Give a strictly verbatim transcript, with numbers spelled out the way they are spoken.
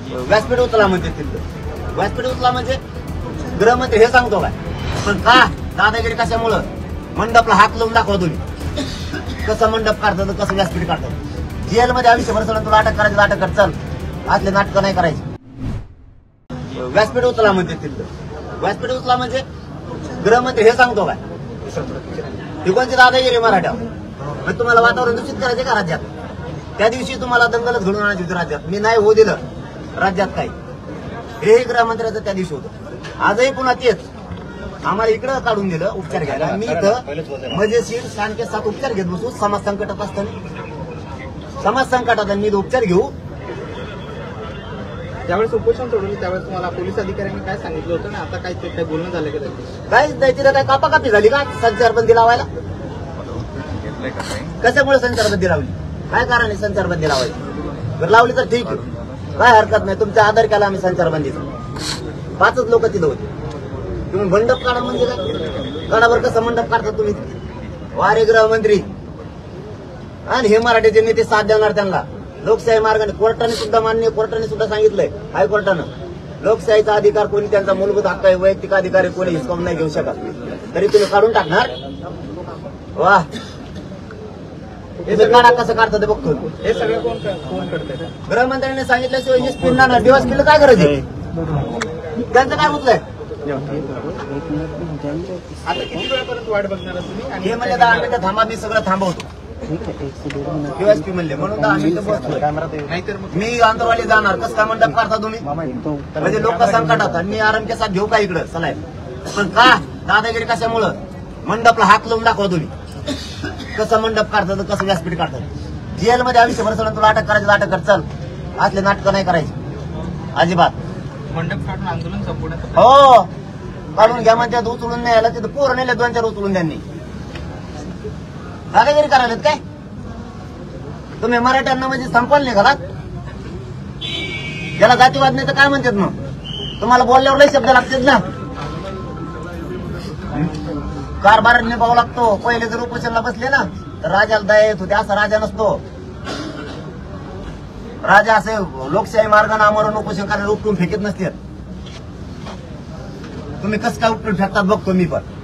व्यासपीठ उचला म्हणते तिथं व्यासपीठ उचला म्हणजे गृहमंत्री हे सांगतो काय, पण का दादागिरी कशामुळं मंडपला हात लावून दाखवा तुम्ही कसं मंडप काढतात कसं व्यासपीठ काढतात. जेलमध्ये आयुष्यभर सगळं तुला अटक करायचं अटक कर चल, असले नाटकं नाही करायची. व्यासपीठ उचला म्हणते तिथं व्यासपीठ उचला म्हणजे गृहमंत्री हे सांगतो काय, ही कोणती दादागिरी मराठ्यावर. तुम्हाला वातावरण दूषित करायचे का राज्यात? त्या दिवशी तुम्हाला दंगलच घडून आणायची होती राज्यात, मी नाही होऊ दिलं राज्यात काही. हेही गृहमंत्र्याचं त्या दिवशी होतं. आजही पुन्हा तेच आम्हाला इकडं काढून दिलं उपचार घ्यायला. मी इथं मजेशीर शांततेत सात उपचार घेत बसू. समाज संकटात असताना समाज संकटात मी उपचार घेऊ. त्यावेळेस उपोषण सोडवलं त्यावेळेस तुम्हाला पोलीस अधिकाऱ्यांनी काय सांगितलं होतं ना, आता काय ते काय बोलणं झालं का? काहीच नाही. तिथं काय कापाकापी झाली का संचारबंदी लावायला? कशामुळे संचारबंदी लावली? काय कारण आहे संचारबंदी लावायची? जर लावली तर ठीक आहे, काय हरकत नाही. तुमचा आदर केला आम्ही संचारबंदीचा. पाचच लोक तिथं होते. तुम्ही मंडप काढा म्हणजे काय? काढावर कसं मंडप काढता तुम्ही? वारे गृहमंत्री आणि हे मराठीचे नेते साथ देणार त्यांना लोकशाही मार्गाने. कोर्टाने सुद्धा मान्य कोर्टाने सुद्धा सांगितलंय हायकोर्टानं, लोकशाहीचा अधिकार कोणी त्यांचा मूलभूत हक्क आहे, वैयक्तिक अधिकार आहे, कोणी हिसकावून नाही घेऊ शकत. तरी तुम्ही काढून टाकणार? वा, हे काढा कसं काढतात बघतो. हे सगळं कोण कोण करतंय? गृहमंत्र्यांनी सांगितल्याशिवाय हे स्पिन ना दिवस केलं काय गरज आहे? त्यांचं काय होतंय? आता किती वेळापर्यंत वाट बघणार तुम्ही? हे म्हणजे दहा मिनिटं थांबा, मी सगळं थांबवतो. पीओएसपी म्हणले म्हणून दहा मिनिटं बसतोय. नाहीतर मग मी आंतरवाली जाणार. कसं काय मंडप काढता तुम्ही? म्हणजे लोक संकटात आणि मी आराम के साथ घेऊ का इकडं चलाय. पण का दादागिरी कशामुळं मंडपला हात लावून दाखवा तुम्ही कसं मंडप काढतात कसं व्यासपीठ काढतात. जेलमध्ये आयुष्यभर सगळं तुला अटक करायचं अटक कर चल, असले नाटकं नाही करायची अजिबात. मंडप काढून आंदोलन संपवण्यात हो, काढून घ्या म्हणतात. उचलून न्यायला तिथं पोरं नेले दोन चार उचलून त्यांनी. दादागिरी करायला काय तुम्ही? मराठ्यांना म्हणजे संपवलं नाही घरात. ज्याला जातीवाद नाही तर काय म्हणतात मग? तुम्हाला बोलल्यावर लय शब्द लागतात ना. कारभार निभावा लागतो. पहिले जर उपोषणला बसले ना तर राजाला दया येत होते. असा राजा नसतो. राजा असे लोकशाही मार्गाने आमरण उपोषण करायला उपटून फेकत नसतात. तुम्ही कसं काय उपटून फेकतात बघतो मी पण.